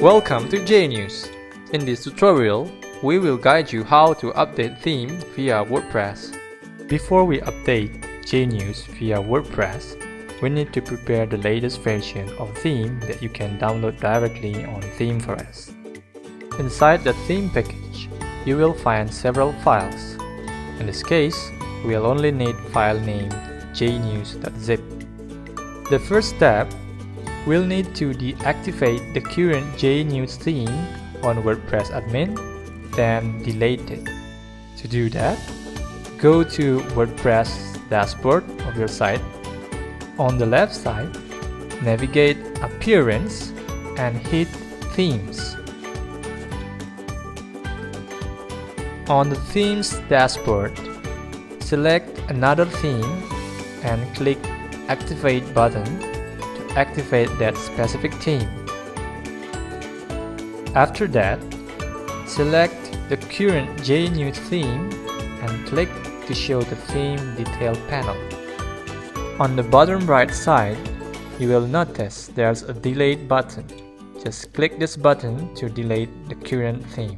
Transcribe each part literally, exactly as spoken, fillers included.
Welcome to JNews. In this tutorial, we will guide you how to update theme via WordPress. Before we update JNews via WordPress, we need to prepare the latest version of theme that you can download directly on ThemeForest. Inside the theme package, you will find several files. In this case, we'll only need file name jnews.zip. The first step, we'll need to deactivate the current JNews theme on WordPress admin, then delete it. To do that, go to WordPress dashboard of your site. On the left side, navigate Appearance and hit Themes. On the Themes dashboard, select another theme and click Activate button to activate that specific theme. After that, select the current JNews theme and click to show the theme detail panel. On the bottom right side, you will notice there's a Delete button. Just click this button to delete the current theme.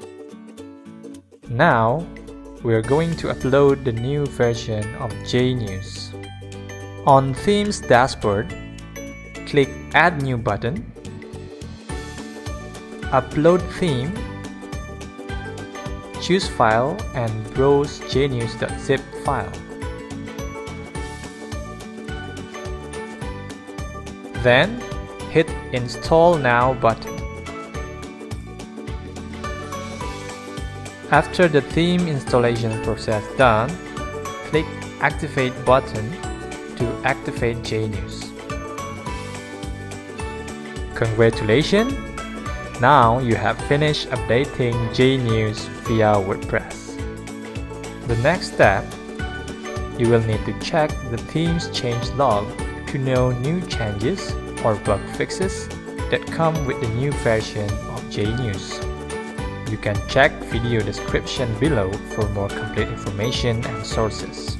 Now, we're going to upload the new version of JNews. On Themes dashboard, click Add New button, Upload Theme, choose File and browse jnews.zip file. Then, hit Install Now button. After the theme installation process done, click Activate button to activate JNews. Congratulations! Now you have finished updating JNews via WordPress. The next step, you will need to check the theme's change log to know new changes or bug fixes that come with the new version of JNews. You can check video description below for more complete information and sources.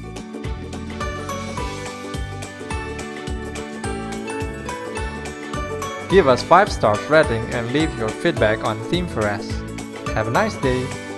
Give us five stars rating and leave your feedback on ThemeForest. Have a nice day!